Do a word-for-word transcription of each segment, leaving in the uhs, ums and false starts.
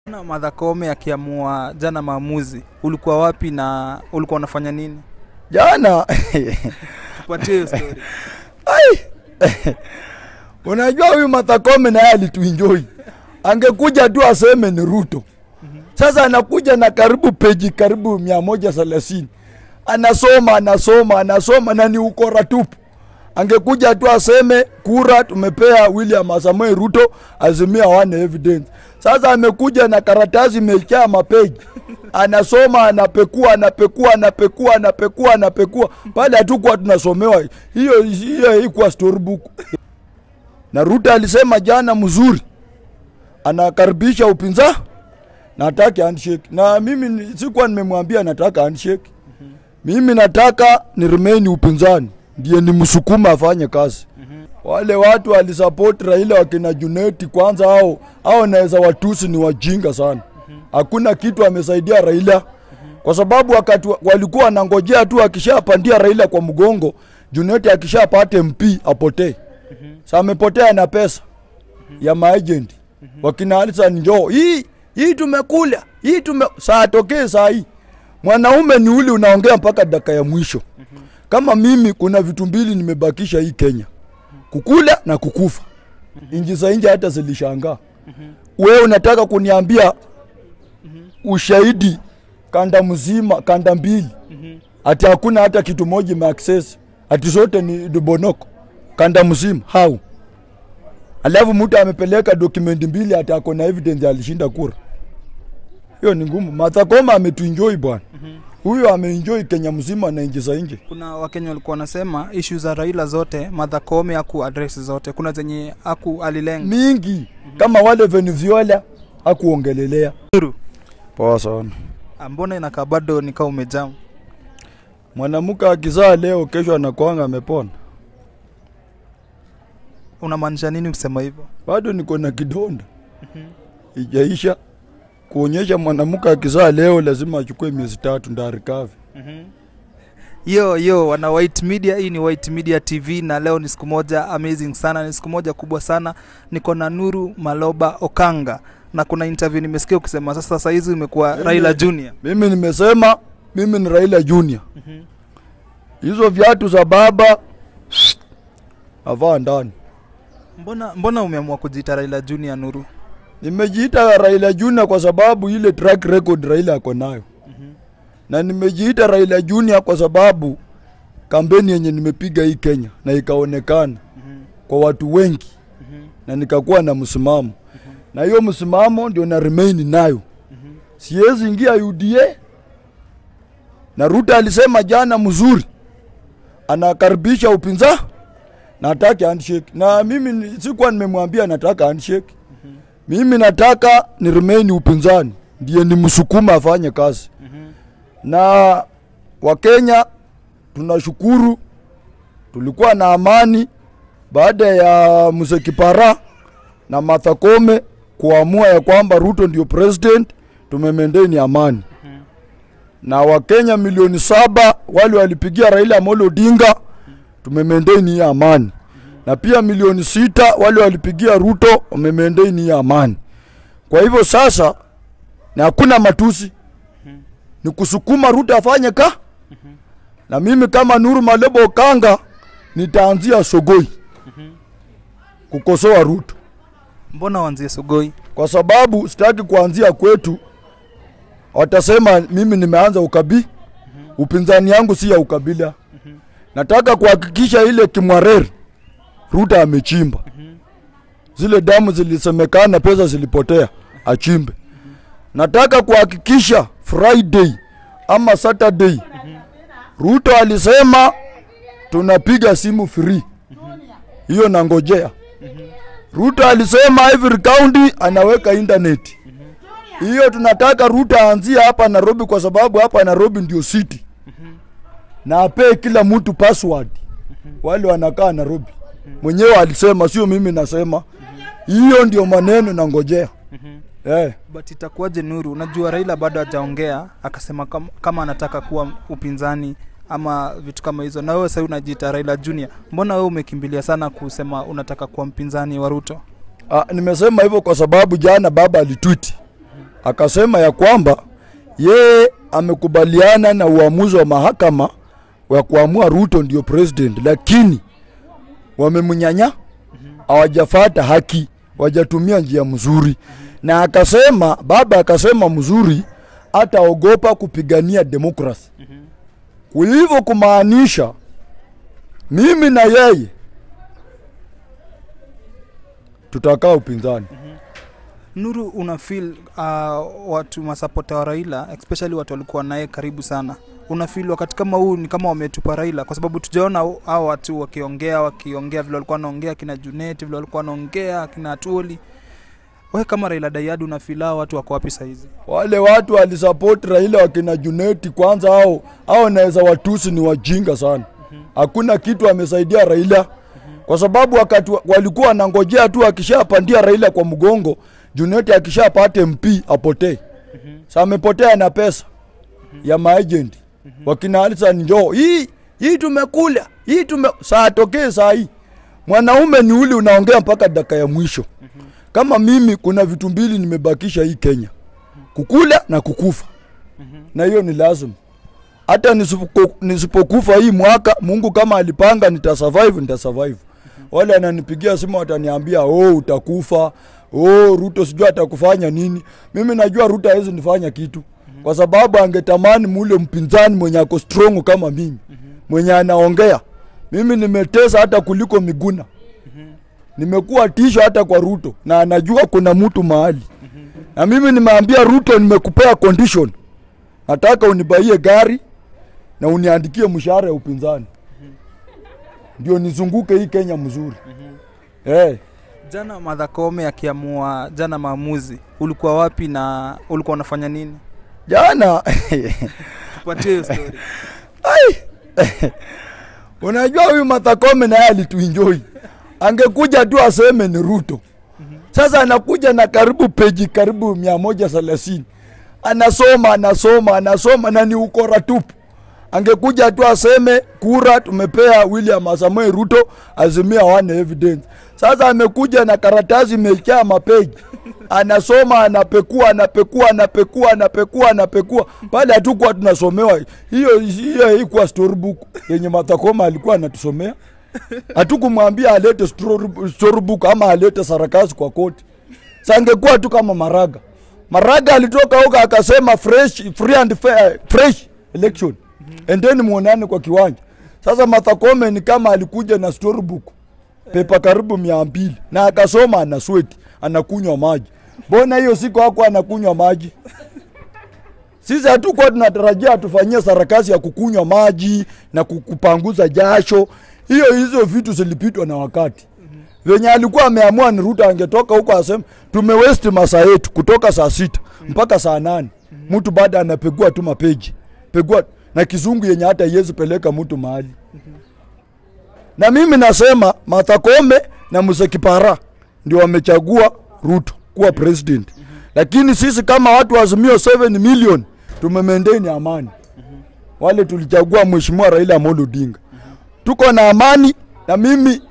Na Martha Koome akiamua jana maamuzi, ulikuwa wapi na ulikuwa unafanya nini? Jana tupatie hiyo story. Ai. Unajua huyu Martha Koome naye alituenjoy. Angekuja tu aseme ni Ruto. Sasa anakuja na karibu peji karibu mia moja thelathini. Anasoma anasoma anasoma na ni ukora tupu. Angekuja tu aseme kura tumepea William Samoei Ruto, azimio hawana evidence. Sasa amekuja na karatasi imejaa mapeji. Anasoma anapekua anapekua anapekua anapekua anapekua pale hatukuwa tunasomewa. Hiyo hiyo ilikuwa storybook. Na Ruto alisema jana mzuri. Anakaribisha upinzani na nataka handshake. Na mimi sikuwa nimemwambia nataka handshake. Mimi nataka ni remain upinzani. Ndiye ni msukuma afanye kazi. Wale watu walisupport Raila wakina Juneti kwanza hao hao naweza watusi ni wajinga sana. Hakuna kitu amesaidia Raila. Kwa sababu wakati walikuwa wanangojea tu akishapandia Raila kwa mgongo, Juneti akishapata M P apotee. Sasa amepotea na pesa ya maagent. Wakina Hassan joho. Hii hii tumekula. Hii tume saa tokee saa hii. Mwanaume ni ule unaongea mpaka dakika ya mwisho. Kama mimi kuna vitu mbili nimebakisha hii Kenya. Kukula na kukufa. Inji za nje hata zilishangaa. Wewe unataka kuniambia ushahidi kanda mzima, kanda mbili. Ati hakuna hata kitu moja ma access. Ati zote ni dubonoko. Kanda mzima. How? Alafu mtu amepeleka dokumenti mbili ati ako na evidence alishinda kura. Hiyo ni ngumu. Martha Koome ametuenjoy bwana. Huyo ameenjoy Kenya mzima na nje za nje. Kuna Wakenya walikuwa wanasema issue za Raila zote Martha Koome haku address zote. Kuna zenye haku alilenga mingi. Mm -hmm. Kama wale Venezuela hakuongelelea. Nuru. Poa sana. Mbona inakaa bado nikao umejamu? Mwanamke akizaa leo kesho anakuanga amepona. Unamaanisha nini ukisema hivyo? Bado niko na kidonda. Mhm. Mm Ijaisha. Kuonyesha mwanamke akizaa leo lazima achukue miezi tatu ndio recover. Mhm. Yo yo wana White Media, hii ni White Media T V na leo ni siku moja amazing sana, ni siku moja kubwa sana. Niko na Nuru Maloba Okanga na kuna interview nimesikia ukisema sasa sasa hizi umekuwa Raila Junior. Mimi nimesema mimi ni Raila Junior. Mhm. Hizo viatu za baba avaa ndani. Mbona mbona umeamua kujiita Raila Junior Nuru? Nimejiita Raila Junior kwa sababu ile track record Raila ako nayo. Mm -hmm. Na nimejiita Raila Junior kwa sababu kampeni yenye nimepiga hii Kenya na ikaonekana mm -hmm. kwa watu wengi. Mm -hmm. Na nikakuwa na msimamo. Mm -hmm. Na hiyo msimamo ndio na remain nayo. Mm -hmm. Siwezi ingia U D A. Na Ruto alisema jana mzuri. Anakaribisha upinzani na nataka handshake. Na mimi sikuwa nimemwambia nataka handshake. Mimi nataka ni remain upinzani. Ndiye ni msukuma afanye kazi. Mm -hmm. Na Wakenya tunashukuru tulikuwa na amani baada ya Mzee Kipara na Martha Koome kuamua ya kwamba Ruto ndio president, tumemaintain amani. Mm -hmm. Na Wakenya milioni saba wale walipigia Raila Amolo Odinga, tumemaintain amani. Na pia milioni sita wale walipigia Ruto wamemaintain hii amani. Kwa hivyo sasa na hakuna matusi. Mm -hmm. Ni kusukuma Ruto afanye ka. Mm -hmm. Na mimi kama Nuru Maloba Okanga nitaanzia Sogoi. Mm -hmm. Kukosoa Ruto. Mbona uanzie Sogoi? Kwa sababu sitaki kuanzia kwetu. Watasema mimi nimeanza ukabila. Mm -hmm. Upinzani yangu si ya ukabila. Mm -hmm. Nataka kuhakikisha ile Kimwareri Ruto amechimba. Mm -hmm. Zile damu zilisemekana pesa zilipotea, achimbe. Mm -hmm. Nataka kuhakikisha Friday ama Saturday. Mm -hmm. Ruto alisema tunapiga simu free. Mm -hmm. Hiyo nangojea. Mm -hmm. Ruto alisema every county anaweka internet. Mm -hmm. Hiyo tunataka Ruto aanzie hapa Nairobi kwa sababu hapa Nairobi ndio city. Mm -hmm. Na ape kila mtu password. Mm -hmm. Wale wanakaa Nairobi. Mwenyewe alisema sio mimi nasema. Hiyo mm -hmm. ndio maneno na ngojea. Mm -hmm. Eh. But itakuwaje Nuru? Unajua Raila bado hajaongea akasema kama, kama anataka kuwa upinzani ama vitu kama hizo. Na wewe sasa unajiita Raila Junior. Mbona wewe umekimbilia sana kusema unataka kuwa mpinzani wa Ruto? Ah, nimesema hivyo kwa sababu jana baba alitweet. akasema ya kwamba yeye amekubaliana na uamuzi wa mahakama wa kuamua Ruto ndio president, lakini wamemnyanya, hawajafuata haki, wajatumia njia mzuri. Na akasema, baba akasema mzuri, ataogopa kupigania demokrasi. Kwa hivyo kumaanisha mimi na yeye tutakaa upinzani. Nuru, una feel uh, watu masapota wa Raila, especially watu walikuwa naye karibu sana, una feel wakati kama huu ni kama wametupa Raila? Kwa sababu tujaona hao watu wakiongea wakiongea vile walikuwa wanaongea kina Junet, vile walikuwa wanaongea kina Atoli. Wewe kama Raila Dayadu una feel hao watu wako wapi saizi? Wale watu walisupport Raila wakina Junet kwanza, hao hao naweza watusi ni wajinga sana. Hakuna kitu amesaidia Raila. Kwa sababu wakati walikuwa wanangojea tu akishapandia Raila kwa mgongo, Junet akishapata M P apotee. Sasa amepotea na pesa ya maagent. Wakina Hassan joho, hii hii tumekula, hii tume saa tokee saa hii. Mwanaume ni ule unaongea mpaka dakika ya mwisho. Kama mimi kuna vitu mbili nimebakisha hii Kenya, kukula na kukufa. Na hiyo ni lazima. Hata nisipokufa hii mwaka, Mungu kama alipanga nitasurvive, nitasurvive. Wale ananipigia simu wataniambia, "Oh, utakufa. Oh, Ruto sijua atakufanya nini." Mimi najua Ruto hawezi nifanya kitu. Kwa sababu angetamani mule mpinzani mwenye ako strong kama mimi. Mwenye anaongea. Mimi nimetesa hata kuliko Miguna. Nimekuwa tisho hata kwa Ruto na anajua kuna mtu mahali. Na mimi nimeambia Ruto, nimekupea condition. Nataka unibaie gari na uniandikie mshahara ya upinzani. Ndio nizunguke hii Kenya mzuri. Eh. Hey. Jana Martha Koome akiamua jana maamuzi, ulikuwa wapi na ulikuwa unafanya nini? Jana tupatie hiyo story. Ai. Unajua huyu Martha Koome na yeye alituenjoy. Angekuja tu aseme ni Ruto. Sasa anakuja na karibu peji karibu mia moja thelathini. Anasoma, anasoma, anasoma na ni ukora tupu. Angekuja tu aseme kura tumepea William Samoei Ruto, azimio hawana evidence. Sasa amekuja na karatasi imejaa mapeji. Anasoma, anapekua, anapekua, anapekua, anapekua, anapekua. Pale hatukuwa tunasomewa. Hiyo hiyo haikuwa storybook yenye Martha Koome alikuwa anatusomea. Hatukumwambia alete storybook ama alete sarakasi kwa koti. Sasa angekuwa tu kama Maraga. Maraga alitoka huko akasema fresh, free and fair, fresh election. Endeni muonane kwa kiwanja. Sasa Martha Koome ni kama alikuja na storybook. Pepa karibu mia mbili na akasoma, ana sweat, anakunywa maji. Mbona hiyo siku hapo anakunywa maji? Sisi hatukuwa tunatarajia tufanyie sarakasi ya kukunywa maji na kukupanguza jasho. Hiyo hizo vitu zilipitwa na wakati. Venye alikuwa ameamua ni Ruto angetoka huko aseme tumewaste masaa yetu kutoka saa sita mpaka saa nane. Mtu baada anapegua tu mapeji. Pegua na kizungu yenye hata yezi peleka mtu mahali. Na mimi nasema Martha Koome na Musa Kipara ndio wamechagua Ruto kuwa president. Lakini sisi kama watu wa azimio saba million tumemaintain amani. Wale tulichagua Mheshimiwa Raila Odinga. Tuko na amani. Na mimi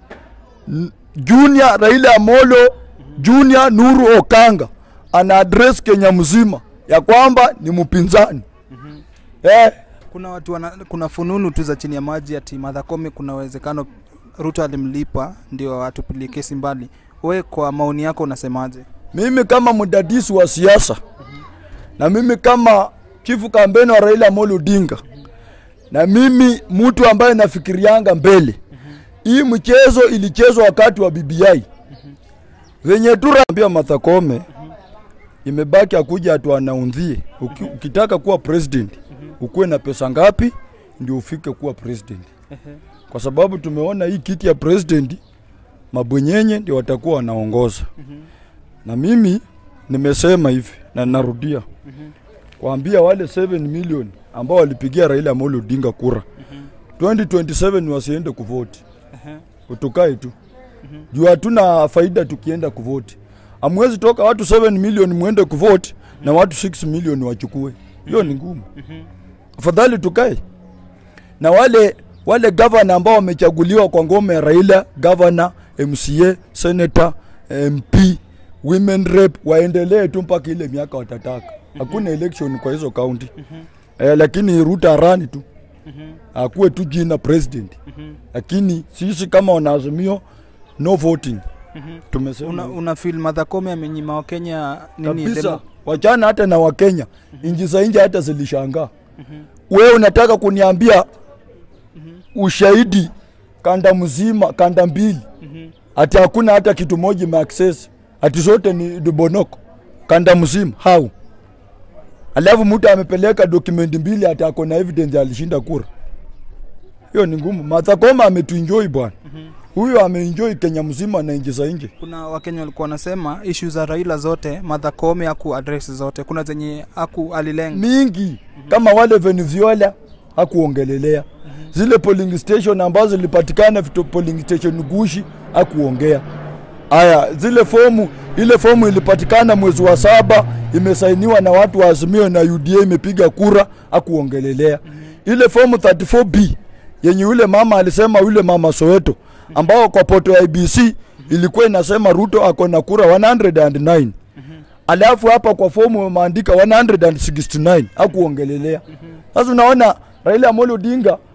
Junior Raila Amolo Junior Nuru Okanga ana address Kenya mzima ya kwamba ni mpinzani. Mm-hmm. Eh, kuna watu wana, kuna fununu tu za chini ya maji ati Martha Koome kuna uwezekano Ruto alimlipa ndio atupilie kesi mbali. Wewe kwa maoni yako unasemaje? Mimi kama mdadisi wa siasa, mm-hmm, na mimi kama chifu kampeni wa Raila Odinga, mm-hmm, na mimi mtu ambaye nafikirianga mbele, mm-hmm, hii mchezo ilichezwa wakati wa B B I. Mm-hmm. Venye tu naambia Martha Koome, mm-hmm, imebaki akuja atu anaundhie. Uki, ukitaka kuwa president, mm-hmm, ukuwe na pesa ngapi ndio ufike kuwa president. Mm-hmm. Kwa sababu tumeona hii kiti ya president mabwenyenye ndio watakuwa wanaongoza. Mm-hmm. Na mimi nimesema hivi na narudia. Mm-hmm. Kuambia wale saba milioni ambao walipigia Raila Odinga kura, mm-hmm, twenty twenty-seven wasiende kuvote. Uh-huh. Utukae tu. Mm-hmm. Juu hatuna faida tukienda kuvote. Amwezi toka watu saba milioni muende kuvote, mm-hmm, na watu six milioni wachukue. Hiyo ni ngumu. Mm-hmm. Afadhali tukae. Na wale wale governor ambao wamechaguliwa kwa ngome ya Raila, governor, M C A, senator, M P, women rep waendelee tu mpaka ile miaka watataka. Hakuna election kwa hizo county. Eh, lakini Ruto arani tu. Akuwe tu jina president. Lakini sisi kama wana azimio no voting. Tumesema una, una feel Martha Koome amenyima wa Kenya nini kabisa, wachana hata na wa Kenya. Inji za nje hata zilishangaa. Wewe unataka kuniambia ushahidi kanda mzima, kanda mbili. Ati hakuna hata kitu moja ma access. Ati zote ni dubonoko. Kanda mzima, how? Alafu mtu amepeleka document mbili ati ako na evidence alishinda kura. Hiyo ni ngumu. Martha Koome ametuenjoy bwana. Huyo ameenjoy Kenya mzima na nje za nje. Kuna Wakenya walikuwa wanasema issues za Raila zote Martha Koome haku address zote. Kuna zenye haku alilenga mingi. Mm -hmm. Kama wale Venezuela hakuongelelea. Mm -hmm. Zile polling station ambazo zilipatikana vitu polling station gushi hakuongea. Aya, zile fomu, ile fomu ilipatikana mwezi wa saba, imesainiwa na watu wa Azimio na U D A imepiga kura, hakuongelelea. Mm -hmm. Ile fomu thirty four B yenye yule mama alisema, yule mama Soweto, ambao kwa poto ya I B C ilikuwa inasema Ruto ako na kura one hundred nine. Alafu hapa kwa fomu wameandika one hundred sixty nine, hakuongelelea. Sasa unaona Raila Amolo Odinga